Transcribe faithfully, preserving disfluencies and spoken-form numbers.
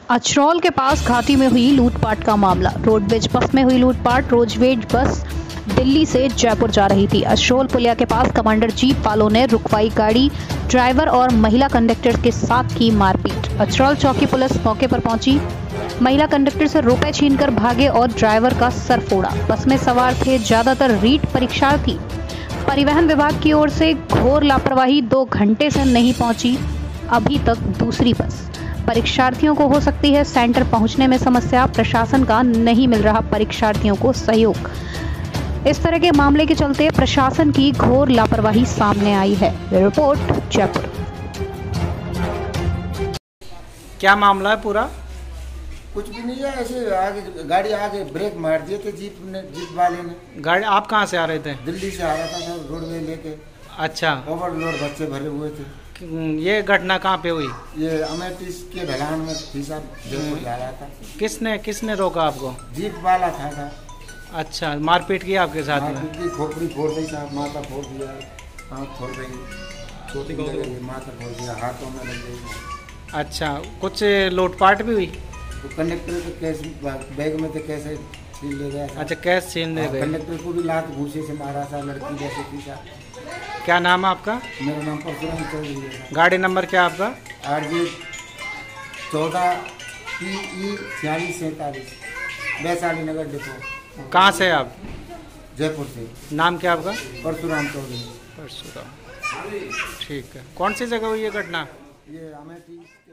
अचरौल के पास घाटी में हुई लूटपाट का मामला। रोडवेज बस में हुई लूटपाट। रोडवेज बस दिल्ली से जयपुर जा रही थी। अचरौल पुलिया के पास कमांडर जीप वालों ने रुकवाई गाड़ी, ड्राइवर और महिला कंडक्टर के साथ की मारपीट। अचरौल चौकी पुलिस मौके पर पहुंची। महिला कंडक्टर से रुपए छीनकर भागे और ड्राइवर का सर फोड़ा। बस में सवार थे ज्यादातर रीट परीक्षार्थी। परिवहन विभाग की ओर से घोर लापरवाही, दो घंटे से नहीं पहुंची अभी तक दूसरी बस। परीक्षार्थियों को हो सकती है सेंटर पहुंचने में समस्या। प्रशासन का नहीं मिल रहा परीक्षार्थियों को सहयोग। इस तरह के मामले के चलते प्रशासन की घोर लापरवाही सामने आई है। रिपोर्ट जयपुर। क्या मामला है पूरा? कुछ भी नहीं है, ऐसे आगे गाड़ी आगे ब्रेक मार दिए थे जीप ने, जीप वाले ने। गाड़ी आप कहाँ से आ रहे थे? दिल्ली से आ रहा था मैं रोडवे लेके। अच्छा, ओवरलोड बच्चे भरे हुए थे। ये घटना कहाँ पे हुई? ये अमेठी के ढलान में थी साहब, जयपुर जा रहा था। किसने किसने रोका आपको? जीप वाला था था। अच्छा, मारपीट की आपके साथ में? मारपीट, खोपड़ी फोड़ दी साहब, माथा फोड़ दिया, आँख फोड़ गई, छोटी माथा फोड़ दिया, हाथों में लग गई। अच्छा, कुछ लूटपाट भी हुई? तो कंडक्टर के कैश बैग में थे, कैसे छीन ले गया। अच्छा, कैश छीन ले गए। कंडक्टर को भी लात घूसे से मारा था, लड़की जैसे थी साहब। क्या नाम है आपका? मेरा नाम परशुराम चौधरी है। गाड़ी नंबर क्या आपका? आर जे चौदह पी ई छियालीस सैंतालीस, वैशाली नगर डिपो। कहाँ से आप? जयपुर से। नाम क्या आपका? परशुराम चौधरी। परशुराम, ठीक है। कौन सी जगह हुई ये घटना? ये अमेठी।